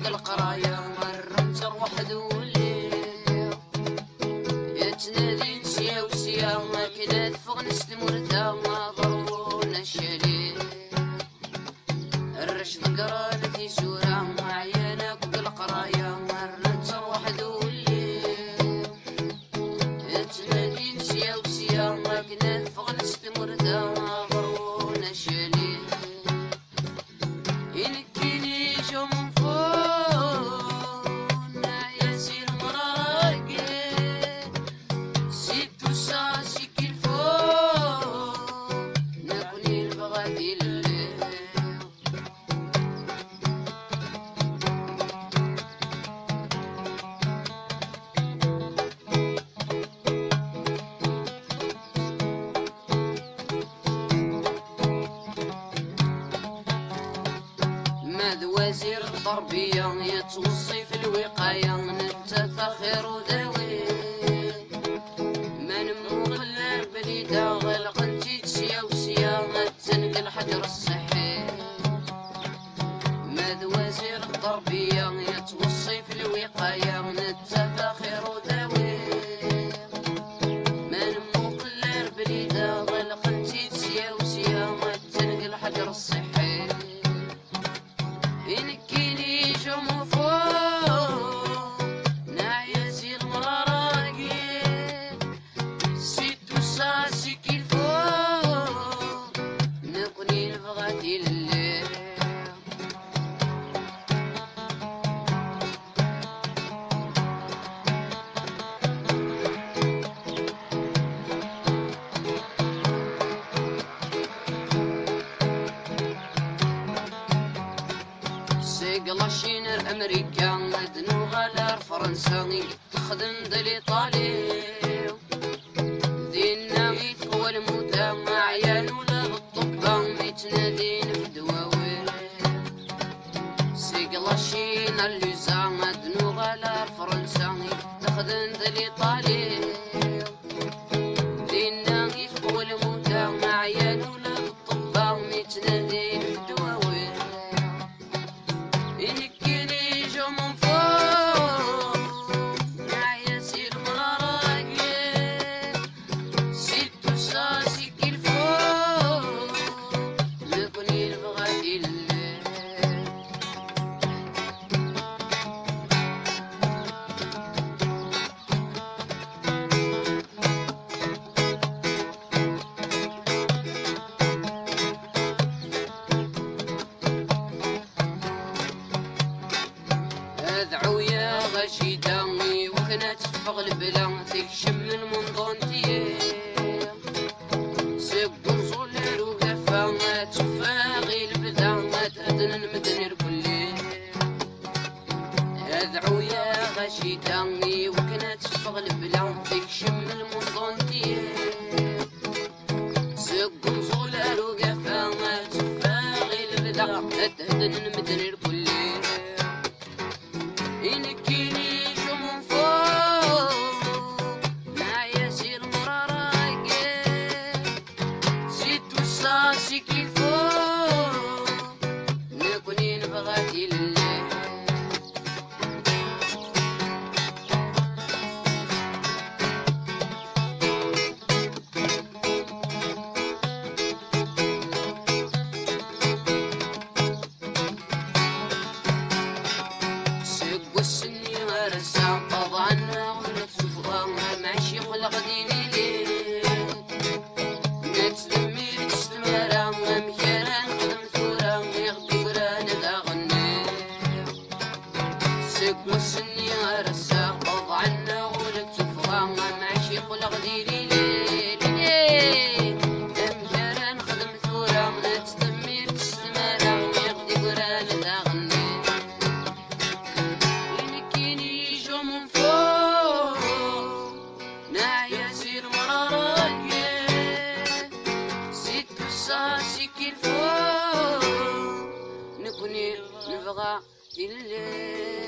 القراية مرمتر وحدو الليل يتنادي نسيا وسيا ما كنا تفغ نسلم ورثا ما ضرونا الشليل الرشد قران في سورة عيانك بالقراية مرمتر وحدو الليل يتنادي نسيا وسيا ما كنا تفغ نسلم ورثا ما ضرونا الشليل ينكيني جو من فوق نعيسي المراقي سيتو ساسي كل فوق نكوني البغادي الليل ماذ وزير التربية يتوصي في الوقاية نتا خير وداوي ما نمو غير بليدة غلق انتي تسيا وسيا تنقل الحجر الصحي ماذ وزير التربية يتوصي في الوقاية نتا خير وداوي ما نمو غير بليدة غلق انتي تسيا وسيا تنقل الحجر الصحي ينكيني جو من فوق نعيسي المراقي سيتو ساسي كي فوق نكوني البغادي الليل سيقلاشين الأمريكا دنو غالا فرنسا تخدم دالإيطالي دينا يتقوى الموتى مع عيال ولا بالطبا ميتنادين في دواوي سيقلاشين اللوزا دنو غالا فرنسا تخدم دالإيطالي دينا يتقوى الموتى مع عيال ولا بالطبا ميتنادين في دواوي ينكيني جو من فوق نعيسي المراقي سيتو ساسي كي الفوق نكوني البغادي الليل ادعو يا غشيدة وكنا تفغ البلا تكشم من منظونتي سب نصولر وقفا تفاغي البدا تهدن المدن الكلي ادعو يا غشيدة وكنا تفغ البلا تكشم من منظونتي سب نصولر وقفا تفاغي البدا تهدن المدن الكلي ينكيني جو من فوق نعيسي المراقي سيتو ساسي كي فوق نكوني البغادي الليل والسني غرسا طبعا ونفس فضاها ماشي خلق ديني ليه نتسلمي تستمرا مكيرا نخدم ثورا يغدي قران داغني سق والسني غرسا طبعا ونفس فضاها ماشي خلق ديني ليه مكيرا نخدم ثورا نتسلمي تستمرا يغدي قران داغني نعيسي المراقي سيتو ساسي كي الفوق نكوني نبغى الليل